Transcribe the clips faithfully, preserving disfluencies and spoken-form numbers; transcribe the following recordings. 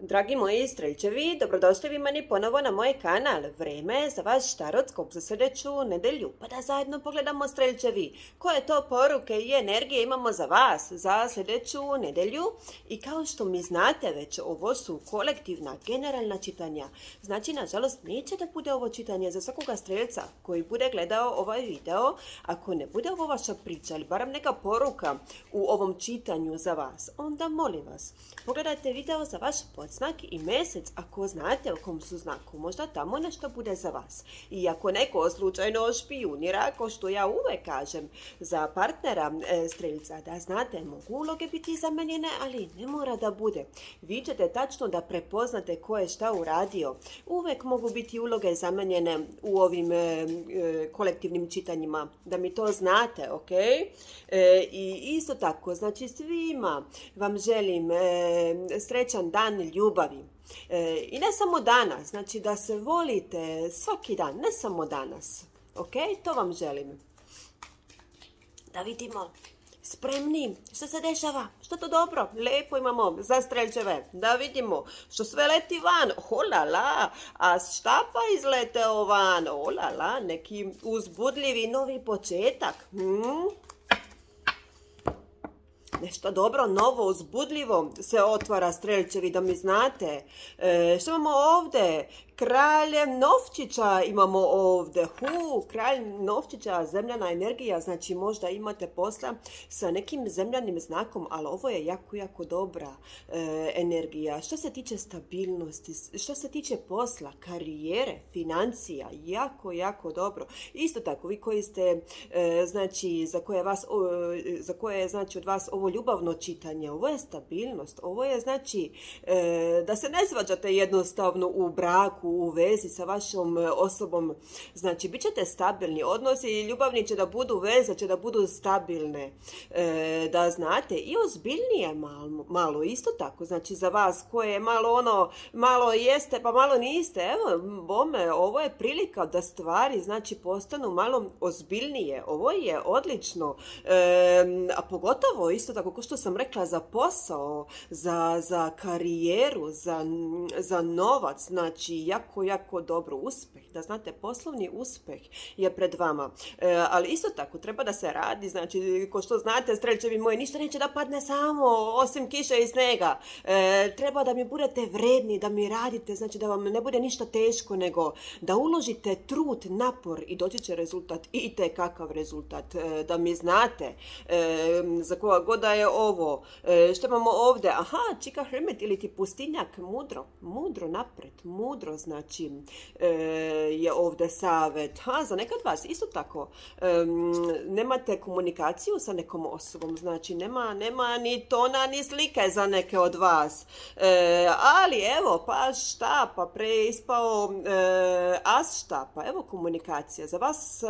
Dragi moji streljčevi, dobrodošli vi meni ponovo na moj kanal. Vreme je za vaš taroskop za sljedeću nedelju. Pa da zajedno pogledamo, streljčevi, koje to poruke i energije imamo za vas za sljedeću nedelju. I kao što mi znate već, ovo su kolektivna, generalna čitanja. Znači, nažalost, neće da bude ovo čitanje za svakoga streljca koji bude gledao ovaj video. Ako ne bude ovo vaša priča ili barem neka poruka u ovom čitanju za vas, onda molim vas, pogledajte video za vaš podznak i mjesec ako znate o kom su znaku. Možda tamo nešto bude za vas. I ako neko slučajno špijunira, ko što ja uvek kažem, za partnera e, streljca, da znate, mogu uloge biti zamenjene, ali ne mora da bude. Vi ćete tačno da prepoznate ko je šta uradio. Uvek mogu biti uloge zamenjene u ovim e, e, kolektivnim čitanjima. Da mi to znate, ok? E, I isto tako, znači svima vam želim e, srećan dan ljubavi. E, I ne samo danas, znači da se volite svaki dan, ne samo danas. Ok, to vam želim. Da vidimo, spremni, što se dešava, što to dobro, lepo imamo za streljčeve. Da vidimo, što sve leti van, olala, a štapa izleteo van, olala, neki uzbudljivi novi početak. Hmm? Nešto dobro, novo, uzbudljivo se otvara, streljčevi, da mi znate. E, što imamo ovdje? Kralj novčića imamo ovdje. Hu, kralj novčića, zemljana energija, znači možda imate posla sa nekim zemljanim znakom, ali ovo je jako, jako dobra e, energija. Što se tiče stabilnosti, što se tiče posla, karijere, financija, jako, jako dobro. Isto tako, vi koji ste, e, znači, za koje, vas, o, za koje je, znači, od vas ovo ljubavno čitanje, ovo je stabilnost, ovo je, znači, e, da se ne svađate jednostavno u braku, u vezi sa vašom osobom, znači bit ćete stabilni, odnosi i ljubavni će da budu, veze će da budu stabilne, e, da znate, i ozbiljnije malo, malo isto tako, znači za vas koje malo ono, malo jeste pa malo niste, evo, bome, ovo je prilika da stvari, znači, postanu malo ozbiljnije, ovo je odlično, e, a pogotovo isto tako, kao što sam rekla, za posao, za, za karijeru, za, za novac, znači jako, jako dobro, uspjeh, da znate, poslovni uspjeh je pred vama, e, ali isto tako treba da se radi, znači, ko što znate, streljčevi moji, ništa neće da padne samo, osim kiše i snega, e, treba da mi budete vredni, da mi radite, znači da vam ne bude ništa teško, nego da uložite trud, napor i doći će rezultat, i te kakav rezultat, e, da mi znate, e, za koga god da je ovo, e, što imamo ovdje, aha, čika hermit ili ti pustinjak, mudro, mudro napred, mudro, znači, e, je ovdje savjet. Ha, za nekad vas isto tako, e, nemate komunikaciju sa nekom osobom, znači nema, nema ni tona ni slike za neke od vas, e, ali evo, pa štapa, preispao e, as štapa, evo komunikacija za vas, e,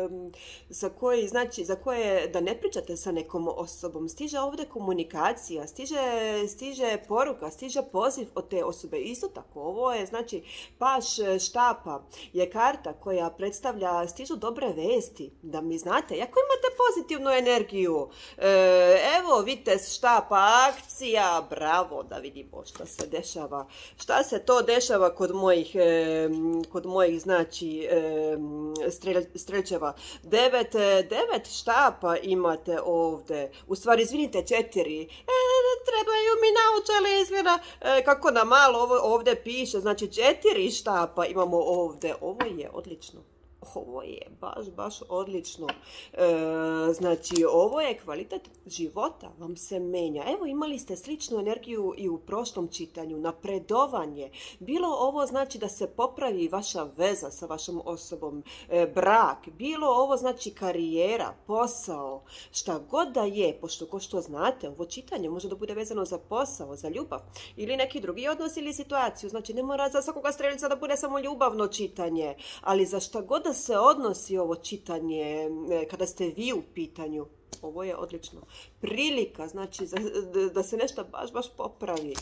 za koji, znači, za koje da ne pričate sa nekom osobom, stiže ovdje komunikacija, stiže, stiže poruka, stiže poziv od te osobe, isto tako, ovo je, znači, paš štapa je karta koja predstavlja, stižu dobre vesti, da mi znate, ako imate pozitivnu energiju, e, evo, vidite, štapa, akcija, bravo, da vidimo što se dešava, šta se to dešava kod mojih, e, kod mojih, znači, e, strel, streljčeva, devet, devet štapa imate ovdje, u stvari, izvinite, četiri, e, trebaju mi naučali, izgleda, e, kako na malo ovo ovdje piše, znači četiri štapa imamo ovdje, ovo je odlično. Ovo je baš, baš odlično. E, znači, ovo je kvalitet života, vam se menja. Evo, imali ste sličnu energiju i u prošlom čitanju, napredovanje. Bilo ovo znači da se popravi vaša veza sa vašom osobom, e, brak. Bilo ovo znači karijera, posao, šta god da je, pošto ko što znate, ovo čitanje može da bude vezano za posao, za ljubav ili neki drugi odnos ili situaciju. Znači, ne mora za svakoga streljca da bude samo ljubavno čitanje, ali za šta god da se odnosi ovo čitanje, kada ste vi u pitanju, ovo je odlično. Prilika, znači, za, da se nešto baš, baš popravi.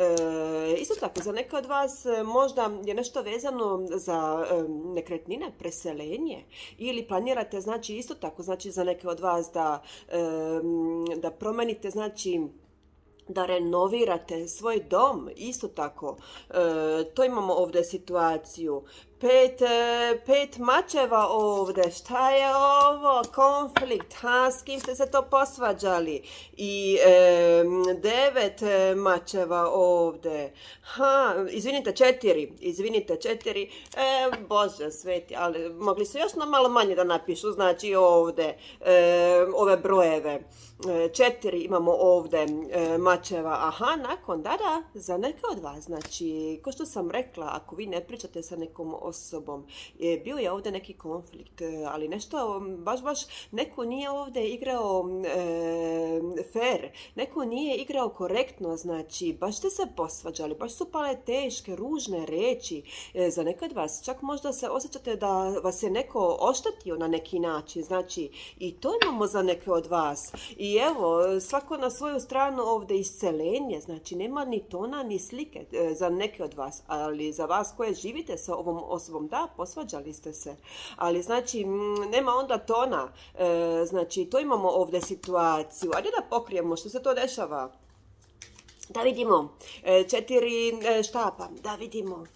E, isto tako, za neke od vas možda je nešto vezano za e, nekretnine, preselenje, ili planirate, znači, isto tako, znači, za neke od vas da, e, da promenite, znači, da renovirate svoj dom, isto tako, e, to imamo ovdje situaciju. Pet, e, pet mačeva ovdje, šta je ovo? Konflikt, ha, s kim ste se to posvađali? I e, devet e, mačeva ovdje, ha, izvinite, četiri, izvinite, četiri, e, Bože sveti, ali mogli su još na malo manje da napišu, znači ovdje, e, ove brojeve. Četiri imamo ovdje e, mačeva, aha, nakon, da, da, za neke od vas, znači, ko što sam rekla, ako vi ne pričate sa nekom osobom, je, bio je ovdje neki konflikt, ali nešto, baš, baš, neko nije ovdje igrao e, fair, neko nije igrao korektno, znači, baš ste se posvađali, baš su pale teške, ružne reči, e, za neke od vas, čak možda se osjećate da vas je neko oštetio na neki način, znači, i to imamo za neke od vas. I evo, svako na svoju stranu ovdje iscelenje, znači nema ni tona ni slike e, za neke od vas, ali za vas koje živite sa ovom osobom, da, posvađali ste se, ali znači m, nema onda tona, e, znači to imamo ovdje situaciju, ajde da pokrijemo što se to dešava. Da vidimo, e, četiri e, štapa, da vidimo.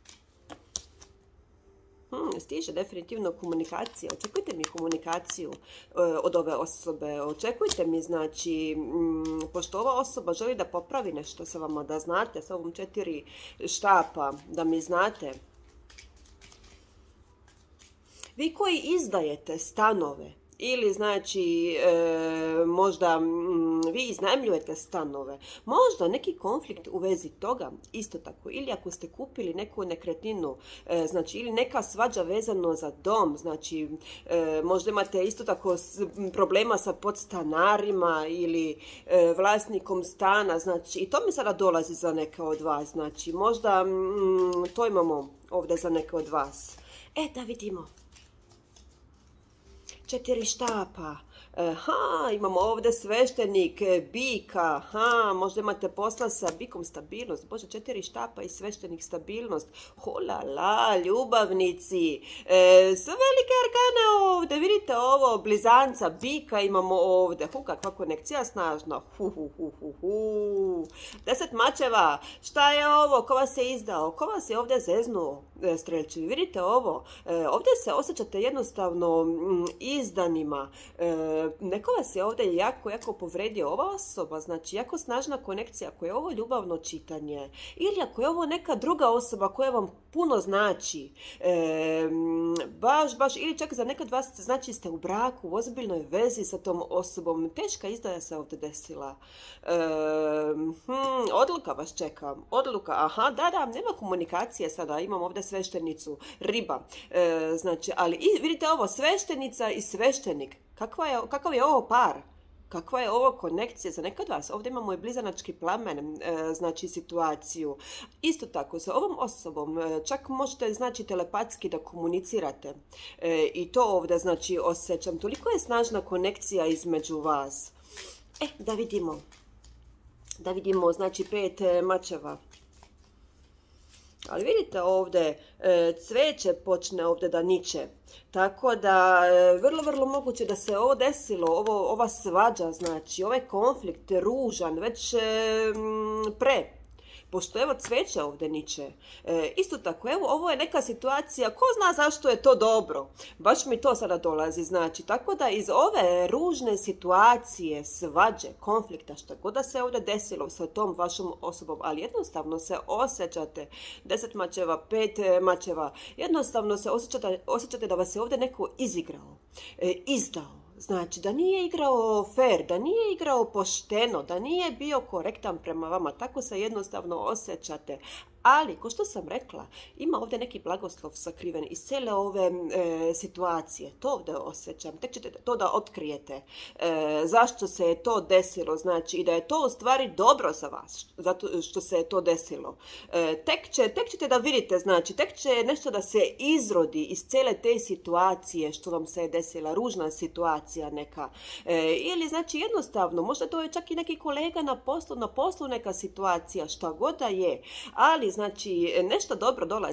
Hmm, stiže definitivno komunikacija. Očekujte mi komunikaciju e, od ove osobe. Očekujte mi, znači, m, pošto ova osoba želi da popravi nešto sa vama, da znate, sa ovom četiri štapa, da mi znate. Vi koji izdajete stanove, ili znači e, možda m, vi iznajmljujete stanove, možda neki konflikt u vezi toga, isto tako, ili ako ste kupili neku nekretninu, e, znači ili neka svađa vezano za dom, znači e, možda imate isto tako s, problema sa podstanarima ili e, vlasnikom stana, znači i to mi sada dolazi za neke od vas, znači možda m, to imamo ovdje za neke od vas. E, da vidimo. Četiri štapa. Ha, imamo ovdje sveštenik, bika, ha, možda imate posla sa bikom, stabilnost, bože, četiri štapa i sveštenik, stabilnost, holala, ljubavnici, e, sve velike arkane ovdje, vidite ovo, blizanca, bika imamo ovdje, hu, kakva konekcija snažna, hu, hu, hu, hu, hu, deset mačeva, šta je ovo, ko vas je izdao, ko vas je ovdje zeznuo, e, strelčivi, vidite ovo, e, ovdje se osjećate jednostavno m, izdanima, e, neko vas je ovdje jako, jako povredio, ova osoba, znači jako snažna konekcija, ako je ovo ljubavno čitanje, ili ako je ovo neka druga osoba koja vam puno znači, e, baš, baš, ili čak za nekad vas znači ste u braku, u ozbiljnoj vezi sa tom osobom, teška izdaja se ovdje desila, e, hm, odluka vas čeka, odluka, aha, da, da, nema komunikacije sada, imam ovdje sveštenicu, riba, e, znači, ali i, vidite ovo, sveštenica i sveštenik, kakva je, kakav je ovo par? Kakva je ovo konekcija za nekad vas? Ovdje imamo i blizanački plamen, e, znači situaciju. Isto tako, sa ovom osobom e, čak možete, znači, telepatski da komunicirate. E, I to ovdje, znači, osjećam. Toliko je snažna konekcija između vas. E, da vidimo. Da vidimo, znači, pet e, mačeva. Ali vidite ovdje, e, cveće počne ovdje da niče. Tako da, e, vrlo, vrlo moguće da se ovo desilo, ovo, ova svađa, znači, ovaj konflikt ružan, već e, m, pre. Pošto evo cveće ovdje niče. E, isto tako, evo, ovo je neka situacija, ko zna zašto je to dobro. Baš mi to sada dolazi, znači. Tako da iz ove ružne situacije, svađe, konflikta, što god da se ovdje desilo sa tom vašom osobom, ali jednostavno se osjećate, deset mačeva, pet mačeva, jednostavno se osjećate, osjećate da vas je ovdje neko izigrao, e, izdao. Znači, da nije igrao fair, da nije igrao pošteno, da nije bio korektan prema vama, tako se jednostavno osjećate. Ali, ko što sam rekla, ima ovdje neki blagoslov sakriven iz cijele ove e, situacije. To ovdje osjećam. Tek ćete to da otkrijete. E, zašto se je to desilo? Znači, i da je to u stvari dobro za vas, zato što se je to desilo. E, tek, će, tek ćete da vidite, znači, tek će nešto da se izrodi iz cijele te situacije što vam se je desila, ružna situacija neka. E, ili, znači, jednostavno, možda to je čak i neki kolega na poslu, na poslu neka situacija, šta god da je. Ali, znači, nešto dobro dolazi.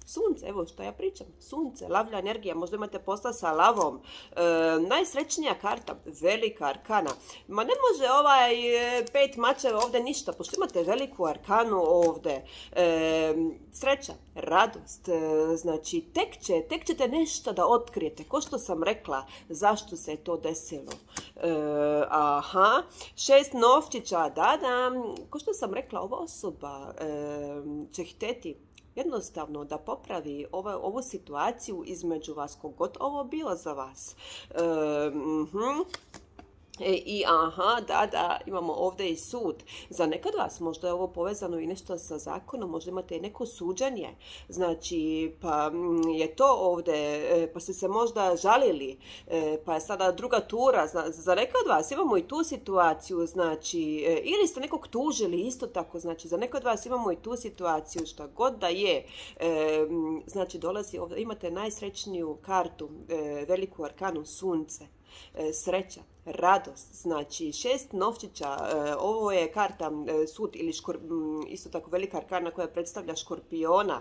Sunce, evo što ja pričam, sunce, lavlja energija, možda imate posla sa lavom. E, najsrećnija karta, velika arkana. Ma ne može ovaj pet mačeva ovdje ništa, pošto imate veliku arkanu ovdje. E, sreća, radost, e, znači tek, će, tek ćete nešto da otkrijete, ko što sam rekla, zašto se je to desilo. E, aha, šest novčića, da, da, ko što sam rekla, ova osoba e, će htjeti jednostavno da popravi ovo, ovu situaciju između vas, kogod ovo bilo za vas. E, mm-hmm. E, I aha, da, da, imamo ovdje i sud. Za nekad vas možda je ovo povezano i nešto sa zakonom, možda imate i neko suđenje. Znači, pa je to ovdje, pa ste se možda žalili, pa je sada druga tura. Za nekad vas imamo i tu situaciju, znači, ili ste nekog tužili isto tako, znači, za nekad vas imamo i tu situaciju, šta god da je. Znači, dolazi ovdje, imate najsrećniju kartu, veliku arkanu, sunce, sreća, radost, znači šest novčića, ovo je karta sud ili škor, isto tako velika arkana koja predstavlja škorpiona,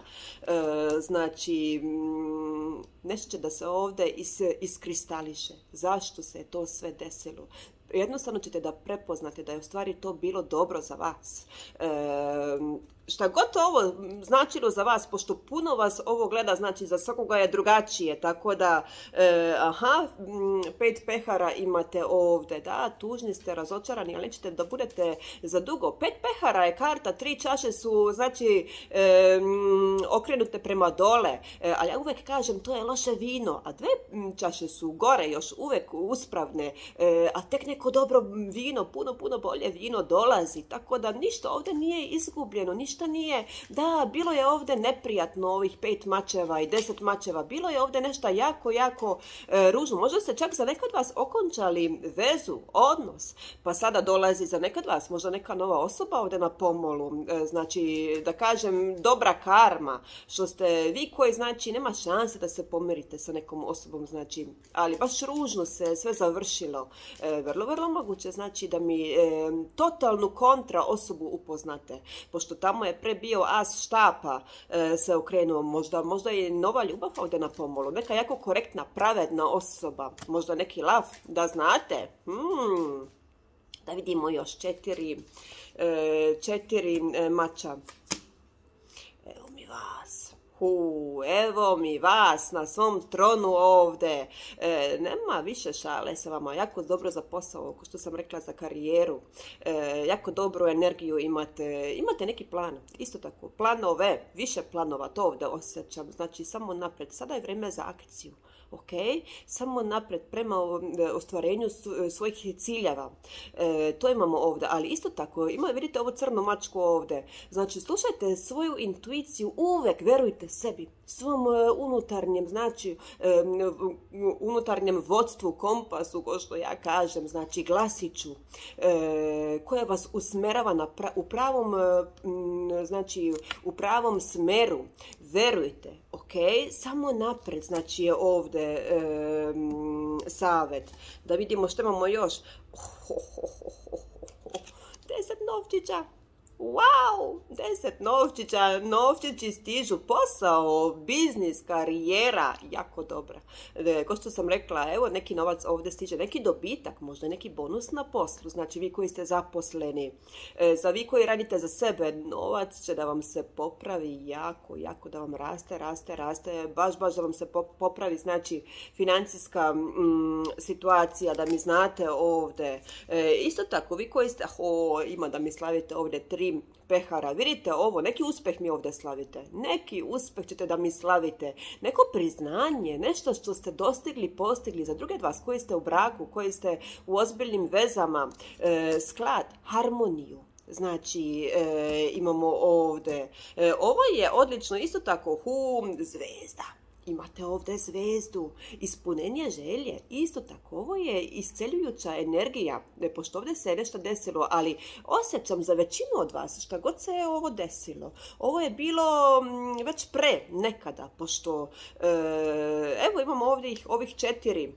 znači nešto će da se ovdje is, iskristališe. Zašto se je to sve desilo? Jednostavno ćete da prepoznate da je u stvari to bilo dobro za vas. E, šta god ovo značilo za vas, pošto puno vas ovo gleda, znači za svakoga je drugačije, tako da, e, aha, pet pehara imate ovdje, da, tužni ste, razočarani, ali nećete da budete za dugo. Pet pehara je karta, tri čaše su, znači, e, okrenute prema dole, e, ali ja uvek kažem, to je loše vino, a dve čaše su gore, još uvek uspravne, e, a tek neko dobro vino, puno, puno bolje vino dolazi, tako da ništa ovdje nije izgubljeno, ništa nije, da, bilo je ovdje neprijatno ovih pet mačeva i deset mačeva, bilo je ovdje nešto jako, jako e, ružno, možda ste čak za nekad vas okončali vezu, odnos, pa sada dolazi za nekad vas, možda neka nova osoba ovdje na pomolu, e, znači, da kažem, dobra karma, što ste vi koji, znači, nema šanse da se pomirite sa nekom osobom, znači, ali baš ružno se sve završilo, e, vrlo, vrlo moguće, znači, da mi e, totalnu kontra osobu upoznate, pošto tamo je pre bio as štapa, e, se okrenuo, možda, možda je nova ljubav ovdje na pomolu, neka jako korektna, pravedna osoba, možda neki lav, da znate, hmm. Da vidimo još četiri, e, četiri e, mača. Evo mi vas. Hu, evo mi vas na svom tronu ovdje. E, nema više šale sa vama. Jako dobro za posao, kao što sam rekla, za karijeru. E, jako dobru energiju imate. Imate neki plan. Isto tako, planove, više planova, to ovdje osjećam. Znači, samo napred. Sada je vrijeme za akciju. Ok, samo napred prema ostvarenju svojih ciljeva. E, to imamo ovdje, ali isto tako, ima, vidite ovo crno mačku ovdje. Znači, slušajte svoju intuiciju, uvek verujte sebi, svom uh, unutarnjem, znači, um, unutarnjem vodstvu, kompasu, ko što ja kažem, znači, glasiću, e, koja vas usmerava na pra, u pravom, um, znači, u pravom smeru. Verujte, ok, samo napred, znači je ovdje um, savjet. Da vidimo što imamo još. Oh, oh, oh, oh, oh. Deset novčića. Wow, deset novčića, novčići stižu, posao, biznis, karijera, jako dobra. E, ko što sam rekla, evo neki novac ovdje stiže, neki dobitak, možda neki bonus na poslu, znači vi koji ste zaposleni, e, za vi koji radite za sebe, novac će da vam se popravi jako, jako da vam raste, raste, raste, baš, baš da vam se popravi, znači financijska mm, situacija, da mi znate ovdje. E, isto tako, vi koji ste, o, ima da mi slavite ovdje tri pehara, vidite ovo, neki uspjeh mi ovdje slavite, neki uspjeh ćete da mi slavite, neko priznanje, nešto što ste dostigli, postigli za druge od vas koji ste u braku, koji ste u ozbiljnim vezama, e, sklad, harmoniju. Znači, e, imamo ovdje, e, ovo je odlično, isto tako, hum, zvezda. Imate ovdje zvezdu, ispunenje želje, isto tako, ovo je isceljujuća energija, pošto ovdje se je nešto desilo, ali osjećam za većinu od vas, šta god se je ovo desilo, ovo je bilo već pre nekada, pošto, e, evo imamo ovdje ovih četiri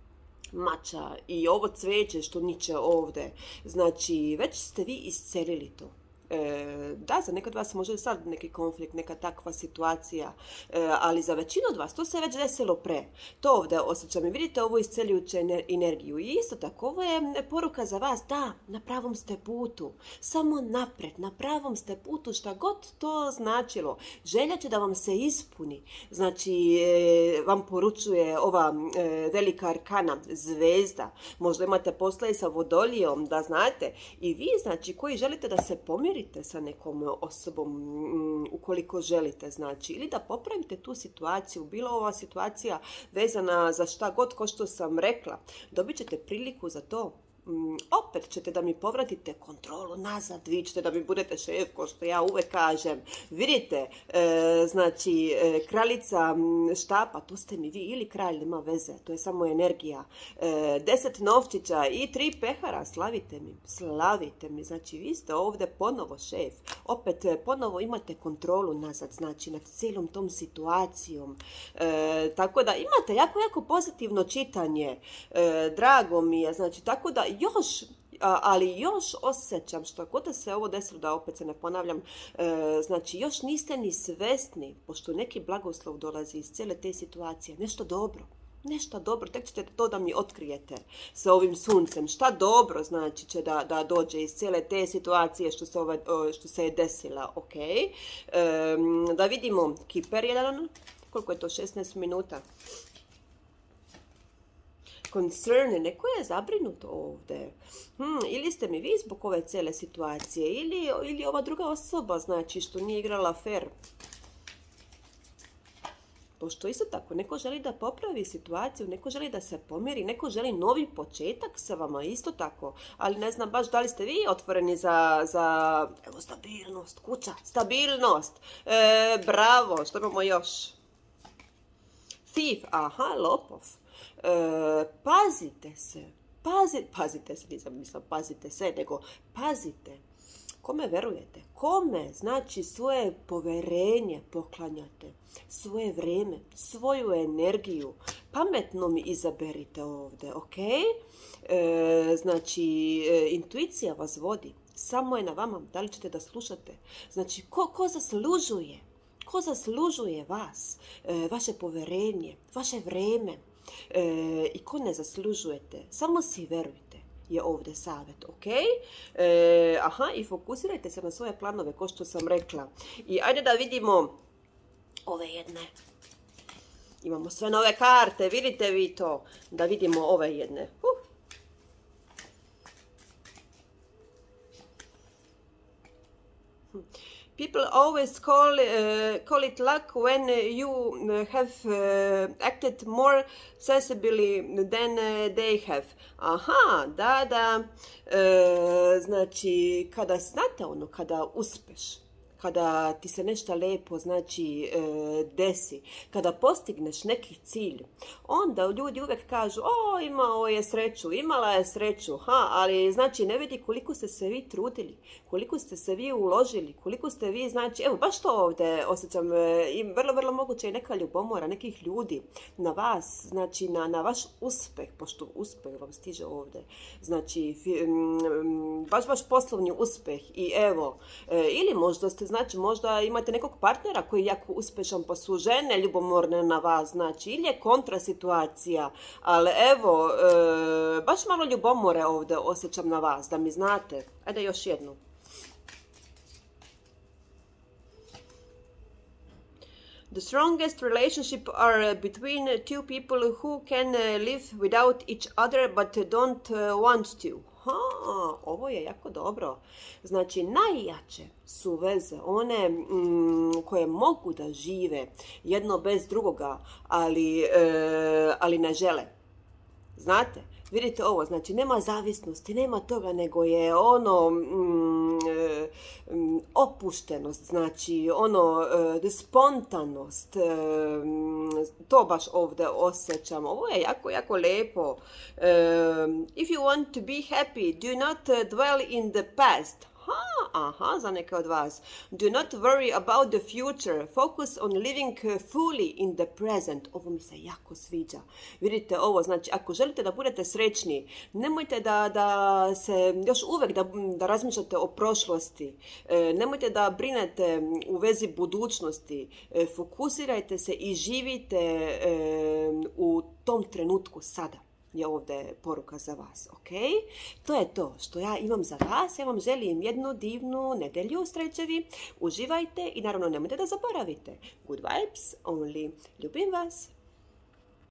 mača i ovo cveće što niče ovdje, znači već ste vi iscelili to. E, da, za nekad vas može sad neki konflikt, neka takva situacija, ali za većinu od vas to se već desilo pre. To ovdje osjećam i vidite ovu isceljujuću energiju. I isto tako, ovo je poruka za vas, da, na pravom ste putu, samo napred, na pravom ste putu, šta god to značilo. Želja će da vam se ispuni. Znači, vam poručuje ova velika arkana, zvezda. Možda imate posla i sa Vodolijom, da znate. I vi, znači, koji želite da se pomirite sa nekom osobom, ukoliko želite, znači, ili da popravite tu situaciju, bilo ova situacija vezana za šta god, ko što sam rekla, dobit ćete priliku za to. Mm, opet ćete da mi povratite kontrolu nazad, vi ćete da mi budete šef, ko što ja uvek kažem. Vidite, e, znači, e, kraljica štapa, to ste mi vi, ili kralj, nema veze, to je samo energija. E, deset novčića i tri pehara, slavite mi, slavite mi, znači vi ste ovdje ponovo šef. Opet ponovo imate kontrolu nazad, znači nad cijelom tom situacijom. E, tako da imate jako, jako pozitivno čitanje, e, drago mi je, znači, tako da još, ali još osjećam, što god da se ovo desilo, da opet se ne ponavljam, znači još niste ni svesni, pošto neki blagoslov dolazi iz cijele te situacije, nešto dobro. Nešto dobro, tek ćete to da mi otkrijete sa ovim suncem. Šta dobro znači će da, da dođe iz cijele te situacije što se, ove, što se je desila, ok. E, da vidimo Kiper jedan, koliko je to, šesnaest minuta. Concern, neko je zabrinut ovdje. Hmm, ili ste mi vi zbog ove cijele situacije, ili, ili ova druga osoba, znači, što nije igrala fair. Pošto isto tako, neko želi da popravi situaciju, neko želi da se pomiri, neko želi novi početak sa vama, isto tako. Ali ne znam baš da li ste vi otvoreni za, za evo, stabilnost, kuća, stabilnost. E, bravo, što imamo još? Thief, aha, lopov. E, pazite se, pazite, pazite se, nisam mislila pazite se, nego pazite. Kome verujete? Kome? Znači svoje poverenje poklanjate, svoje vrijeme, svoju energiju. Pametno mi izaberite ovdje, ok? E, znači, e, intuicija vas vodi. Samo je na vama. Da li ćete da slušate? Znači, ko, ko zaslužuje? Ko zaslužuje vas? E, vaše poverenje, vaše vrijeme. E, I ko ne zaslužujete? Samo si verujte. Je ovdje savjet, ok? E, aha, i fokusirajte se na svoje planove, ko što sam rekla. I ajde da vidimo ove jedne. Imamo sve nove karte, vidite vi to? Da vidimo ove jedne. Uh. Hm. People always call, uh, call it luck when you have uh, acted more sensibly than uh, they have. Aha, da, da. E, znači, kada znate ono, kada uspeš, kada ti se nešto lijepo, znači, e, desi, kada postigneš neki cilj, onda ljudi uvijek kažu, o, imao je sreću, imala je sreću, ha, ali znači ne vidi koliko ste se vi trudili, koliko ste se vi uložili, koliko ste vi, znači, evo, baš to ovdje osjećam, e, i vrlo, vrlo moguće i neka ljubomora nekih ljudi na vas, znači, na, na vaš uspjeh, pošto uspjeh vam stiže ovdje, znači, m, baš, baš poslovni uspjeh i evo, e, ili možda ste, znači, možda imate nekog partnera koji je jako uspješan, pa su žene ljubomorne na vas, znači, ili je kontra situacija, ali evo, e, baš malo ljubomore ovdje osjećam na vas, da mi znate. Ajde još jednu. The strongest relationship are between two people who can live without each other but don't want to. Ha, ovo je jako dobro. Znači, najjače su veze one mm, koje mogu da žive jedno bez drugoga, ali, e, ali ne žele. Znate? Vidite ovo, znači nema zavisnosti, nema toga, nego je ono mm, mm, opuštenost, znači ono e, spontanost, e, to baš ovdje osjećam. Ovo je jako, jako lijepo. E, if you want to be happy, do not dwell in the past. Aha, aha, za neke od vas. Do not worry about the future. Focus on living fully in the present. Ovo mi se jako sviđa. Vidite ovo, znači ako želite da budete srećni, nemojte da, da se još uvijek da, da razmišljate o prošlosti. E, nemojte da brinete u vezi budućnosti. E, fokusirajte se i živite e, u tom trenutku sada. Je ovdje poruka za vas, ok? To je to što ja imam za vas. Ja vam želim jednu divnu nedjelju, strelčevi. Uživajte i naravno nemojte da zaboravite. Good vibes only. Ljubim vas.